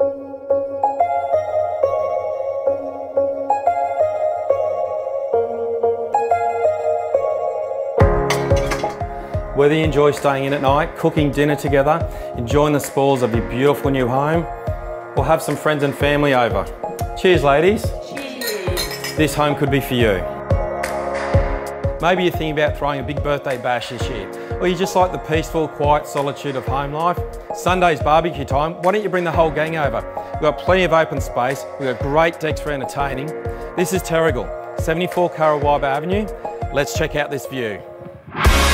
Whether you enjoy staying in at night, cooking dinner together, enjoying the spoils of your beautiful new home, or have some friends and family over. Cheers, ladies. Cheers. This home could be for you. Maybe you're thinking about throwing a big birthday bash this year, or you just like the peaceful, quiet solitude of home life. Sunday's barbecue time, why don't you bring the whole gang over? We've got plenty of open space, we've got great decks for entertaining. This is Terrigal, 74 Currawaba Avenue. Let's check out this view.